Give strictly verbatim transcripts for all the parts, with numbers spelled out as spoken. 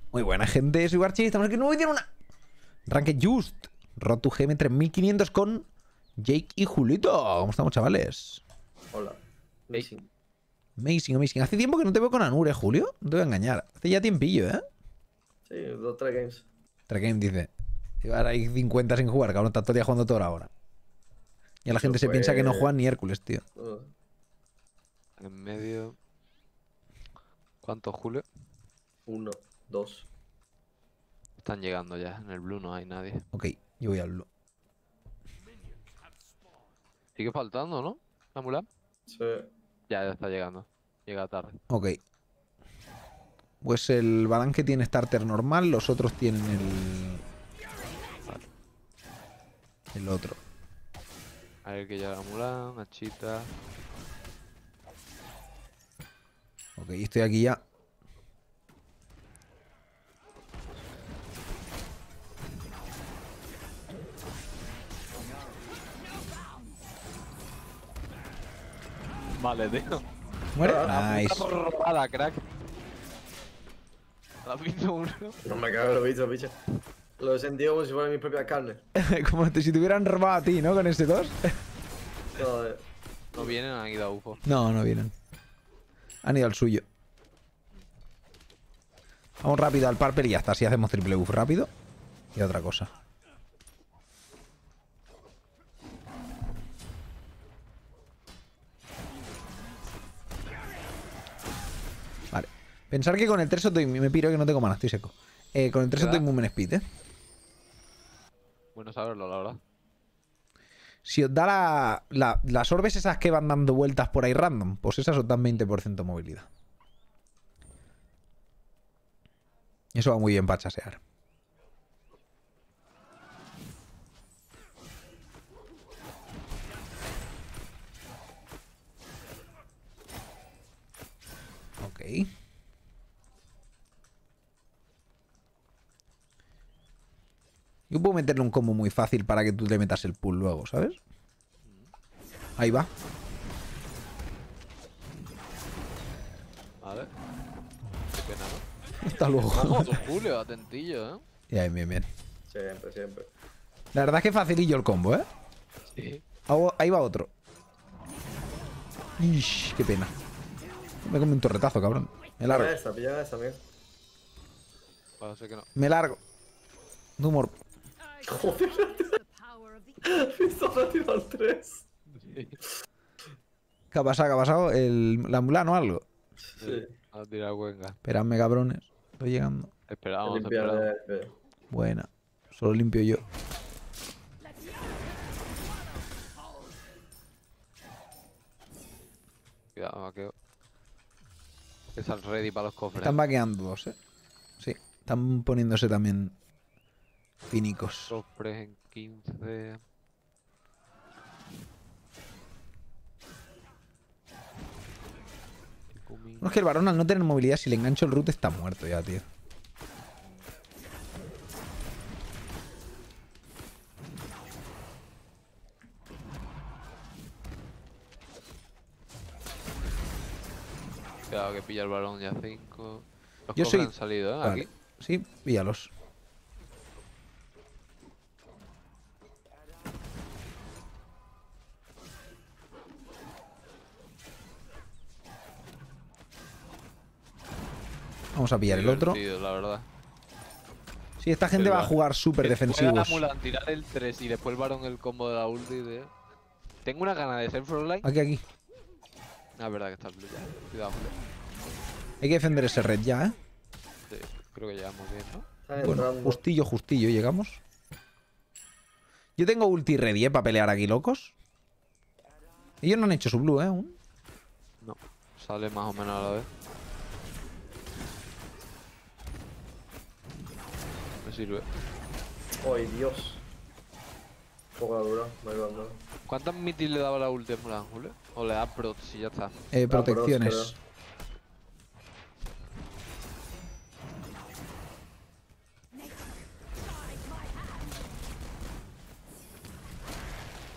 Muy buena, gente. Soy Barchi. Estamos aquí en un nuevo vídeo en una... Ranked Just. Road to G M tres mil quinientos con Jake y Julito. ¿Cómo estamos, chavales? Hola. Amazing. Amazing, amazing. Hace tiempo que no te veo con Anure, Julio. No te voy a engañar. Hace ya tiempillo, ¿eh? Sí, dos, tres games. Tres game dice. Y ahora hay cincuenta sin jugar, cabrón. Está todo el día jugando toda la hora. Y la gente Eso se piensa que no fue- juega ni Hércules, tío. Uh, En medio. ¿Cuántos, Julio? uno, dos. Están llegando ya. En el blue no hay nadie. Ok, yo voy al blue. Sigue faltando, ¿no? La Mulan. Sí. Ya, ya está llegando. Llega tarde. Ok. Pues el Balan que tiene starter normal, los otros tienen el... El otro. A ver que llega la Mulan, Achita. Ok, estoy aquí ya. Vale, tío. ¿Muere? Ah, Nice. Robada, crack. ¿Has visto uno? No me cago en los bichos, bicho. Lo he sentido como si fuera mi propia carne. Como si te hubieran robado a ti, ¿no? Con ese dos. Joder. No vienen, han ido a U F O. No, no vienen. Han ido al suyo. Vamos rápido al Parper y ya está. Así hacemos triple buff rápido. Y otra cosa. Vale. Pensar que con el tres doy... Me piro que no tengo mana, estoy seco. Eh, con el tres doy movement speed, ¿eh? Bueno saberlo, la verdad. Si os da la, la- las orbes esas que van dando vueltas por ahí random, pues esas os dan veinte por ciento movilidad. Eso va muy bien para chasear. Ok. Yo puedo meterle un combo muy fácil para que tú te metas el pull luego, ¿sabes? Ahí va. Vale. Qué pena, ¿no? Hasta luego. Vamos, tú, Julio, atentillo, ¿eh? Bien, bien, bien. Siempre, siempre. La verdad es que facilillo el combo, ¿eh? Sí. Ahí- Ahí va otro. Ish, qué pena. Me come un torretazo, cabrón. Me largo. Pilla esa, pilla esa, amigo. Bueno, sé que no. Me largo. No humor. Joder, he visto rápido al tres. ¿Qué ha pasado? ¿Qué ha pasado? ¿El, ¿La mulano o algo? Sí. A tirar Wenga. Esperadme, cabrones. Estoy llegando. Esperamos, Limpiar esperamos. de... Buena. Solo limpio yo. Cuidado, vaqueo. Están ready para los cofres. Están vaqueando dos, ¿eh? Sí. Están poniéndose también finicos. Cofres en quince. No, es que el varón al no tener movilidad, si le engancho el root está muerto ya, tío. Cuidado que pilla el balón ya cinco. Los Yo cofres soy- han salido, ¿eh? Vale. Aquí. Sí, píllalos. Vamos a pillar el otro. Divertido, la verdad. Sí, esta gente El va a va- jugar súper Que pueda defensivos. la Mulan tirar el tres y después el varón el combo de la ulti de... Tengo una gana de ser frontline. Aquí, aquí. Ah, es verdad que está el blue ya. Cuidado, Julio. Hay que defender ese red ya, ¿eh? Sí, creo que llegamos bien, ¿no? Están Bueno, entrando. justillo, justillo, llegamos. Yo tengo ulti ready, ¿eh? Para pelear aquí, locos. Ellos no han hecho su blue, ¿eh? Aún. No. Sale más o menos a la vez. Me sirve. Ay, Dios. Poco dura, me lo dando. ¿Cuántas mitis le daba la ulti a Mulan, Julio? O le da prot si ya está. Eh, Ah, protecciones. bros,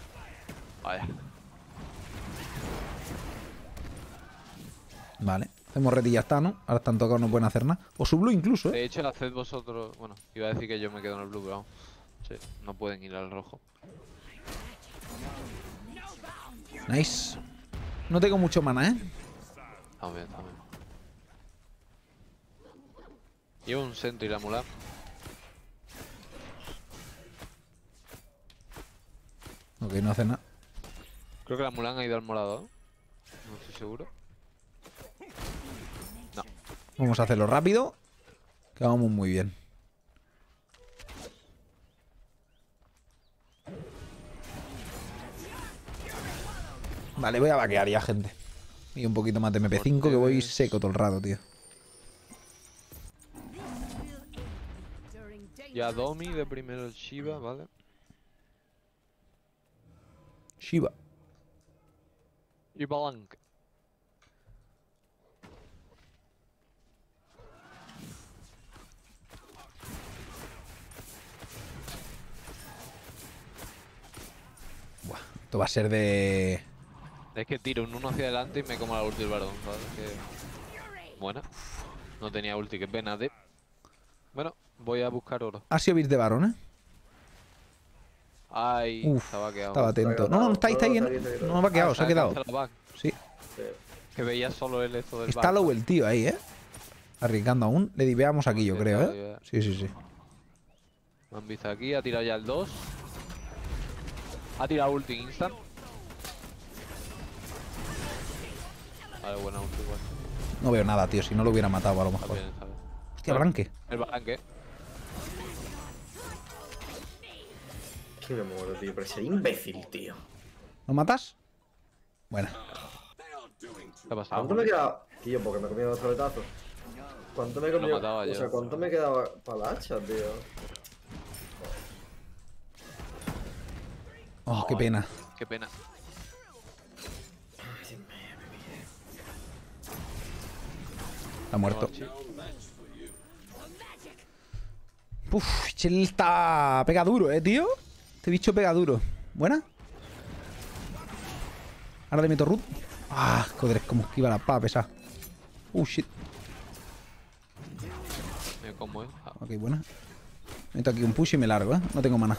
Vaya. Vale. Hacemos red y ya está, ¿no? Ahora están tocados, no pueden hacer nada. O su blue incluso, ¿eh? De hecho, haced vosotros... Bueno, iba a decir que yo me quedo en el blue, pero vamos. Sí, no pueden ir al rojo. Nice. No tengo mucho mana, ¿eh? Estamos bien, estamos bien. Llevo un Sentry y la Mulan. Ok, no hace nada. Creo que la Mulan ha ido al morado, ¿eh? No estoy seguro. No. Vamos a hacerlo rápido. Que vamos muy bien. Vale, voy a vaquear ya, gente. Y un poquito más de M P cinco, que voy seco todo el rato, tío. Ya Domi de primero el Shiva, ¿vale? Shiva. Y Balank. Buah, esto va a ser de... Es que tiro un uno hacia adelante y me como la ulti del Barón, ¿sabes? Que... Buena. No tenía ulti, que pena de... Bueno, voy a buscar oro. Ha sido Beat de varón, ¿eh? Ay, Uf, estaba quedado. estaba atento. No, no, está ahí, está ahí. No, No, no, está ahí, está ahí. no me ha quedado, se ha quedado. Sí. Sí. Que veía solo el esto del Está bar. low el tío ahí, ¿eh? Arriesgando aún. Le diveamos aquí, yo Sí, creo, está ¿eh? ahí, Sí, sí, sí. Me han visto aquí, ha tirado ya el dos. Ha tirado ulti instant. Vale, buena ulti igual. No veo nada, tío. Si no lo hubiera matado a lo Está mejor. bien, está bien. Hostia, Blanque. El Balanque. Que me muero, tío. Pero ese imbécil, tío. ¿Lo matas? Buena. ¿Qué ha pasado? ¿Cuánto me quedaba? Tío, porque me he comido dos tabletazos. ¿Cuánto me he comido? mataba O yo. sea, ¿cuánto me quedaba para la hacha, tío? Oh, qué pena. Qué pena. Está muerto. Sí. Uf, Chel está... Pega duro, eh, tío. Este bicho pega duro. ¿Buena? Ahora le meto root. Ah, joder, es como esquiva la pava pesada. Uh, shit. Mira cómo es. Ah, Ok, buena. Meto aquí un push y me largo, ¿eh? No tengo mana.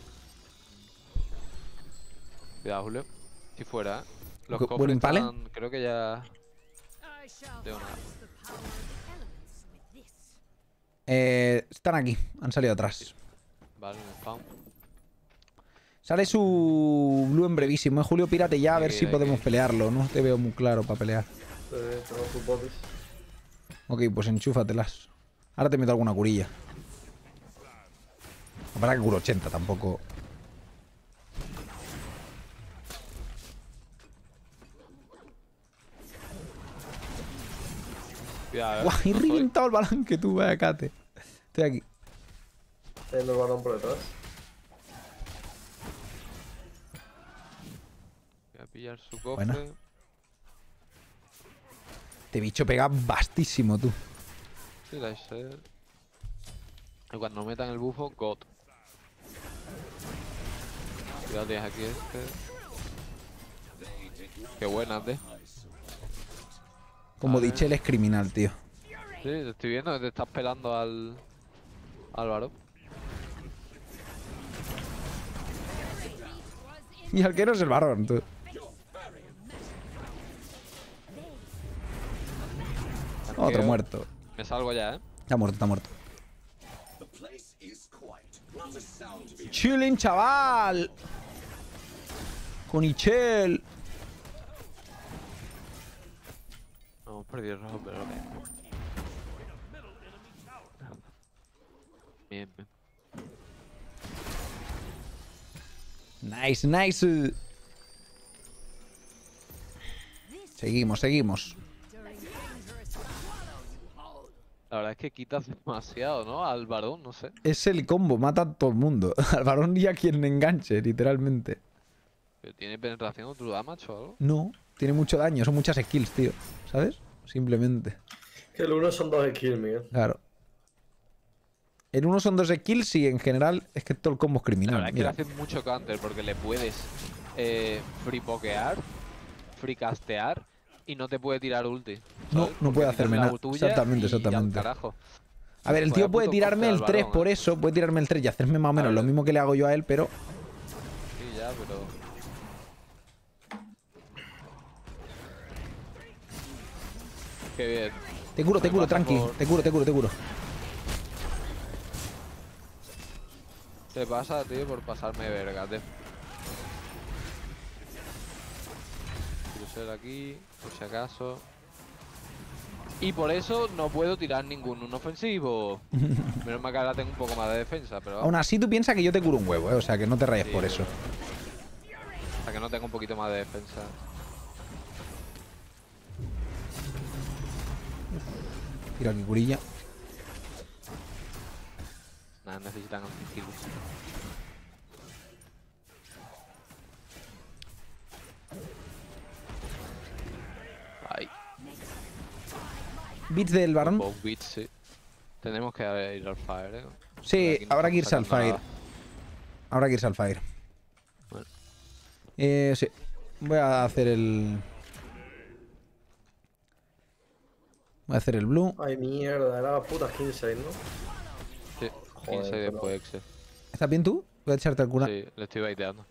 cuidado, Julio. Si fuera, ¿eh? Los Bu- cofres buen empale. están... Creo que ya... No tengo nada. Eh, están aquí. Han salido atrás. Vale, un spawn. Sale su blue en brevísimo, ¿eh? Julio, pírate ya a ver Sí, si hay podemos que- pelearlo. No te veo muy claro para pelear. Eh, Tengo sus botes. Ok, pues enchúfatelas. Ahora te meto alguna curilla. Para que curo ochenta tampoco. Cuidado, eh. Guau, y No estoy. reventado el balón que tú, vaya cate. Estoy aquí. Teniendo el balón por detrás. Voy a pillar su cofre. Buena. Este bicho pega bastísimo, tú. Sí, la sé. Y cuando metan el bufo, God. Cuidado, tienes aquí este. Qué buena, ¿eh? Como A ver. Dichel es criminal, tío. Sí, te estoy viendo que te estás pelando al... Álvaro. Y al que no es el varón, tú. Otro Creo- muerto. Me salgo ya, ¿eh? Está muerto, está muerto. Chilling, chaval. Con Ichel. No, hemos perdido el rojo, pero ok. Bien, bien. Nice, nice. Seguimos, seguimos. La verdad es que quitas demasiado, ¿no? Al varón, no sé. Es el combo, mata a todo el mundo. Al varón y a quien le enganche, literalmente. Pero tiene penetración o true damage o algo. No, tiene mucho daño, son muchas skills, tío. ¿Sabes? Simplemente. Que el uno son dos skills, Miguel. Claro. En uno son dos kills y en general es que todo el combo es La criminal. verdad es que le Mira. hace mucho counter porque le puedes eh, free pokear, free castear y no te puede tirar ulti. ¿sabes? No, no Porque puede tiras hacerme la nada. tuya Exactamente, y al exactamente. carajo. A ver, el Vaya tío puede puto tirarme coste el al tres varón, por ¿eh? eso, puede tirarme el tres y hacerme más o menos A lo ver. mismo que le hago yo a él, pero... Sí, ya, pero... Qué bien. Te curo, te Me curo, pasa tranqui. por- Te curo, te curo, te curo. Te pasa, tío, por pasarme de verga, tío. Crucer aquí, por si acaso. Y por eso no puedo tirar ningún uno ofensivo. Menos mal que ahora tengo un poco más de defensa, pero Aún vamos. así tú piensas que yo te curo un huevo, ¿eh? O sea, que no te rayes Sí, por eso. pero- Hasta que no tenga un poquito más de defensa. Tira aquí curilla. Nada, necesitan anti-heals. Ay, Beats del varón. both beats, sí. Tenemos que ir al fire, eh. Sí, Porque aquí no habrá que irse estamos al sacando fire. nada. Habrá que irse al fire. Bueno. Eh, sí. Voy a hacer el... Voy a hacer el blue. Ay, mierda, era putas quince, ¿no? Sí, Joder, quince y pero- después Exe. ¿Estás bien tú? Voy a echarte alguna. Sí, le estoy baiteando.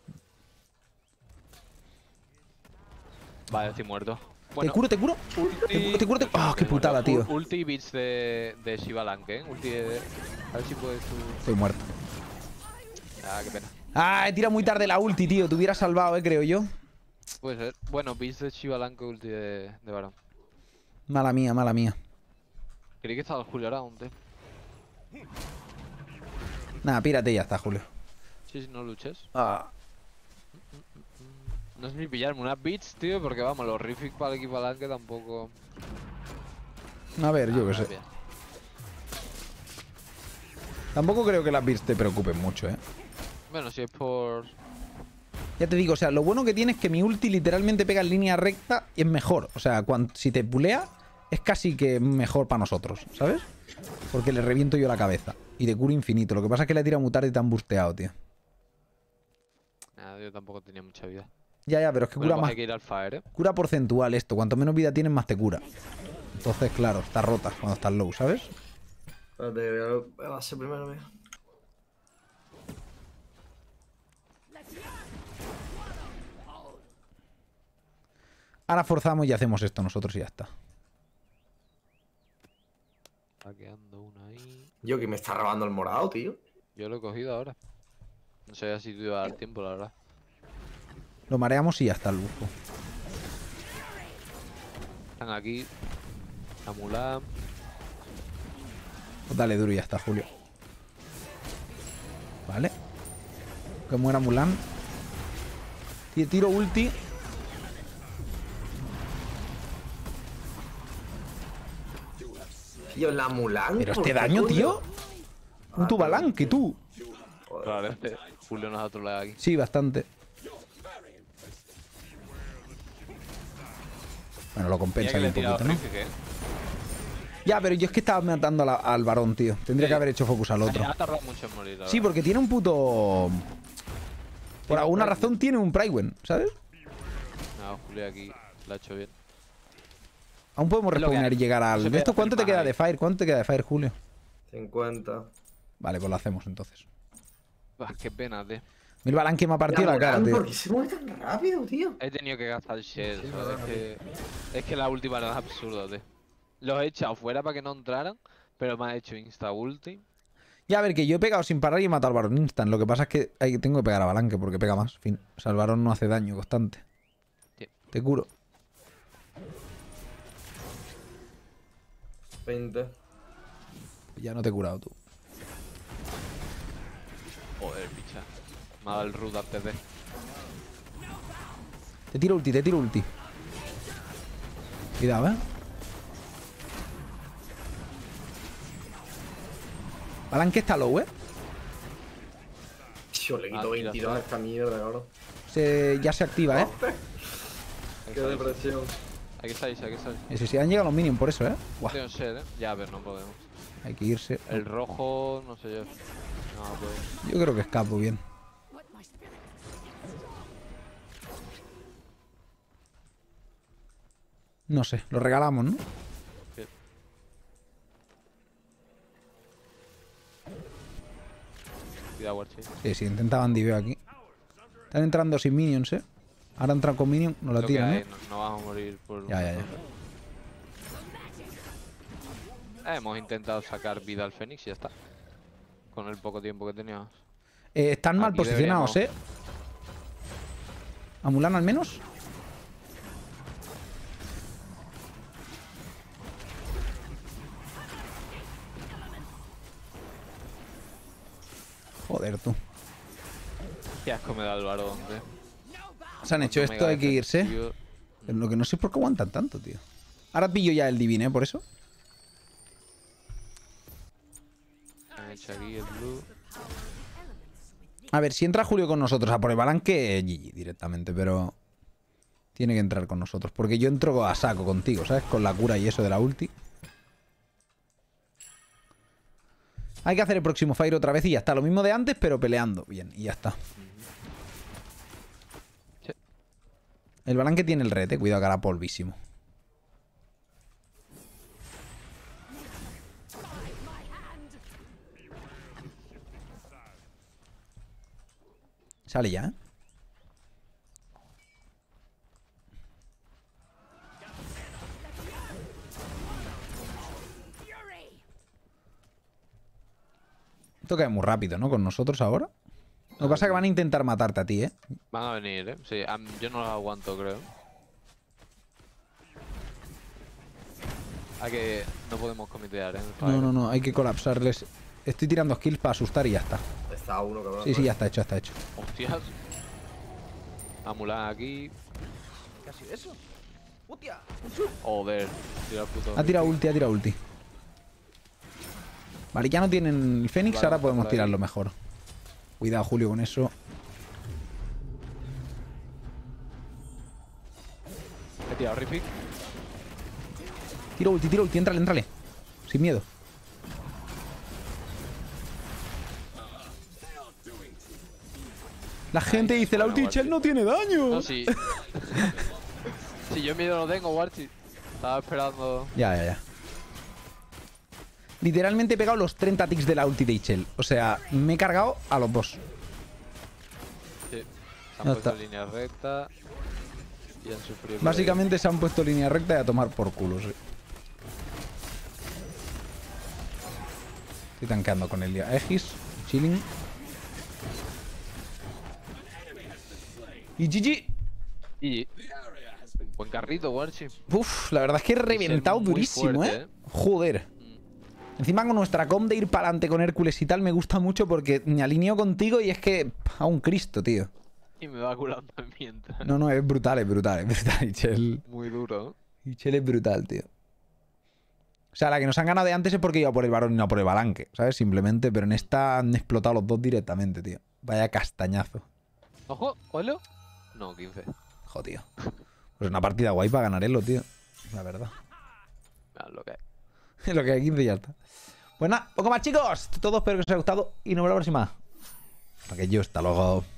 Vale, estoy muerto. ¿Te Bueno, curo, te curo? ulti... te curo, te curo, te- ¡Ah, qué Estoy putada, muerto. tío! U- Ulti y beats de, de Shiva Lank, ¿eh? Ulti de... A ver si puedes tú... Estoy muerto. Ah, qué pena. Ah, he tirado muy tarde la ulti, tío. Te hubiera salvado, eh, creo yo. Puede ser. Bueno, beats de Shiva Lank, ulti de, de Baron. Mala mía, mala mía. Creí que estaba el Julio Around, eh. Nada, pírate y ya está, Julio. Sí, sí, no luches. Ah. No es ni pillarme unas beats, tío, porque vamos, los Rific para el equipo Lank tampoco... A ver, yo Ah, qué sé. bien. Tampoco creo que las beats te preocupen mucho, eh. Bueno, si es por... Ya te digo, o sea, lo bueno que tiene es que mi ulti literalmente pega en línea recta y es mejor. O sea, cuando, si te pulea, es casi que mejor para nosotros, ¿sabes? Porque le reviento yo la cabeza. Y de curo infinito. Lo que pasa es que le tira muy tarde y te han busteado, tío. Nada, yo tampoco tenía mucha vida. Ya, ya, pero es que Bueno, cura pues más. hay que ir al fire, eh. Cura porcentual esto. Cuanto menos vida tienes, más te cura. Entonces, claro, está rota cuando estás low, ¿sabes? Espérate, que voy a- voy a base primero, mira. Ahora forzamos y hacemos esto nosotros y ya está. Está quedando una ahí. Yo que me está robando el morado, tío. Yo lo he cogido ahora. No sé si te iba a dar tiempo, la verdad. Lo mareamos y ya está el busco. Están aquí. A Mulan. Pues dale duro y ya está, Julio. Vale. Que muera Mulan. Ti- Tiro ulti. Tío, la Mulan. Pero ¿por este qué daño, coño? tío. Un Ah, tubalán, que tú. Joder. Probablemente Julio nos ha troleado aquí. Sí, bastante. Bueno, lo Mira compensa que ahí le he un tirado poquito, ¿no? Rific, eh. Ya, pero yo es que estaba matando a la- al varón, tío. Tendría Sí. que haber hecho focus al otro. Ha tardado mucho en morir, la Sí, verdad. porque tiene un puto... Por alguna razón tiene un Prywin, ¿sabes? No, Julio aquí lo ha hecho bien. Aún podemos Es lo que respawnar hay. y llegar No al... se puede ¿Esto cuánto te hacer queda más de ahí. Fire? ¿Cuánto te queda de Fire, Julio? cincuenta. Vale, pues lo hacemos entonces. Bah, qué pena, tío. El balán que me ha partido la cara, Mulan, tío. ¿por qué se mueve tan rápido, tío? He tenido que gastar el shell, Sí, ¿sabes? no, Es que, es que la última era absurda, tío. Los he echado fuera para que no entraran, pero me ha hecho insta ulti. Ya, a ver, que yo he pegado sin parar y he matado al varón instant. Lo que pasa es que hay, tengo que pegar a Balanque porque pega más. Fin. O sea, el varón no hace daño constante. Sí. Te curo. veinte. Ya no te he curado tú. Joder, picha. Me ha dado el root antes de. Te tiro ulti, te tiro ulti. Cuidado, ¿eh? Balanque está low, ¿eh? Tío, le Ah, quito tira, veintidós a tira. esta mierda, cabrón. Se, ya se activa, ¿eh? Ahí Qué estáis, depresión. aquí estáis, aquí estáis. Ese sí, han llegado los minions por eso, ¿eh? Buah, Tengo sed, ¿eh? Ya, a ver, no podemos. hay que irse. El rojo, no sé yo. No, pues. Yo creo que escapo bien. No sé, lo regalamos, ¿no? Sí. Cuidado, Archie. Sí, sí, intentaban diveo aquí. Están entrando sin minions, ¿eh? Ahora entran con minions, nos la Lo que tiran, hay, ¿eh? no, no vamos a morir por... Ya, ya, ya. Hemos intentado sacar vida al Fénix y ya está. Con el poco tiempo que teníamos. Eh, están mal Aquí posicionados, deberíamos- ¿eh? ¿A Mulan al menos? Joder, tú. Qué asco me da el varón, tío. Se han hecho Cuánto esto, mega hay que irse. defensivo. Pero lo que no sé es por qué aguantan tanto, tío. Ahora pillo ya el Divine, ¿eh? Por eso. Han hecho aquí el blue. A ver, si entra Julio con nosotros a por el Balanque, G G directamente, pero... Tiene que entrar con nosotros. Porque yo entro a saco contigo, ¿sabes? Con la cura y eso de la ulti. Hay que hacer el próximo Fire otra vez y ya está. Lo mismo de antes, pero peleando. Bien, y ya está. Sí. El Balanque tiene el red, eh. Cuidado que hará polvísimo. Sale ya, ¿eh? Esto cae muy rápido, ¿no? Con nosotros ahora. Lo que pasa es que van a intentar matarte a ti, ¿eh? Van a venir, ¿eh? Sí, am- yo no los aguanto, creo. Hay que... No podemos comitear, ¿eh? No, no, no. Hay que colapsarles. Estoy tirando skills para asustar y ya está. Está uno, cabrón. Sí, sí, ya está hecho, ya está hecho. Hostias. A Mulan aquí. ¿Qué ha sido eso? ¡Hostia! Joder. Tira el puto. Ha tirado ulti, ha tirado ulti. Vale, ya no tienen el Fénix, Vale, ahora vamos podemos por ahí. tirarlo mejor. Cuidado, Julio, con eso. He tirado Rific. Tiro ulti, tiro ulti, entrale, entrale. Sin miedo. La gente dice, la ulti de Chell no tiene daño. No, sí. Si yo miedo no tengo, Warchi. Estaba esperando. Ya, ya, ya. Literalmente he pegado los treinta ticks de la ulti de Chell. O sea, me he cargado a los dos. Sí. Se han Ya puesto está. en línea recta. Y han sufrido. Básicamente se han puesto en línea recta y a tomar por culo, sí. Estoy tanqueando con el Aegis. Chilling. Y G G. Y. Buen carrito, Warchi. Uf, la verdad es que he reventado muy durísimo, fuerte, ¿eh? Joder. Encima con nuestra com de ir para adelante con Hércules y tal me gusta mucho porque me alineo contigo y es que... A un Cristo, tío. Y me va curando mientras. No, no, es brutal, es brutal, es brutal. Ichel, Muy duro. Ichel es brutal, tío. O sea, la que nos han ganado de antes es porque iba por el varón y no por el balanque, ¿sabes? Simplemente, pero en esta han explotado los dos directamente, tío. Vaya castañazo. Ojo, ¿Olo? No, quince. Joder, tío. Pues una partida guay para ganar Elo, tío. La verdad. Mira lo que hay. Es lo que hay, quince y ya está. Pues nada, poco más, chicos. Todo, espero que os haya gustado y nos vemos la próxima. Para que yo, hasta luego.